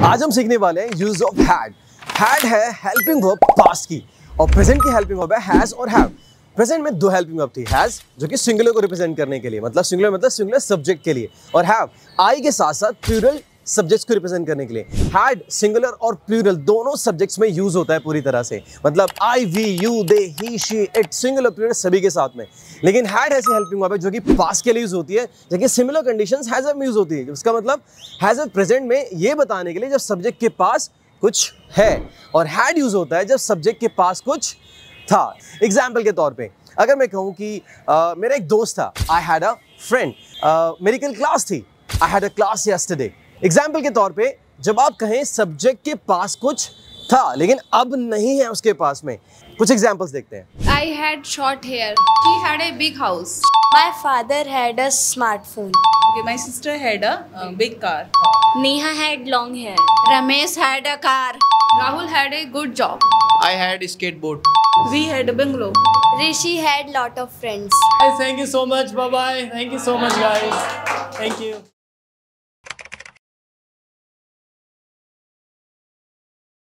आज हम सीखने वाले हैं यूज ऑफ हैड। हैड है हेल्पिंग वर्ब पास्ट की और प्रेजेंट की हेल्पिंग वर्ब है हैज और हैव। प्रेजेंट में दो हेल्पिंग वर्ब थी, हैज जो कि सिंगुलर को रिप्रेजेंट करने के लिए, मतलब सिंगुलर सब्जेक्ट के लिए, और हैव आई के साथ साथ प्लूरल सब्जेक्ट्स को रिप्रेजेंट करने के लिए। हैड सिंगुलर और प्लूरल दोनों सब्जेक्ट्स में यूज होता है पूरी तरह से, मतलब I, we, you, they, he, she, it, singular plural सभी के साथ में। लेकिन हैड ऐसी हेल्पिंग वर्ब है जो कि पास्ट के लिए यूज होती है, जबकि सिमिलर कंडीशंस हैज में यूज होती है। उसका मतलब हैज प्रेजेंट में ये बताने के लिए जब सब्जेक्ट के पास कुछ है, और हैड यूज होता है जब सब्जेक्ट के पास कुछ था। एग्जाम्पल के तौर पे अगर मैं कहूँ कि मेरा एक दोस्त था, आई हैड अ फ्रेंड, मेरी कल क्लास थी, I had a class yesterday. Example के तौर पे जब आप कहें सब्जेक्ट के पास कुछ था लेकिन अब नहीं है उसके पास में, कुछ एग्जाम्पल्स देखते हैं। I had short hair. He had a big house. My father had a smartphone. Okay, my sister had a big car. Neha had long hair. Ramesh had a car. Rahul had a good job. I had a skateboard. We had a bungalow. Rishi had lot of friends. Thank you so much. Bye bye. Thank you so much, guys. Thank you.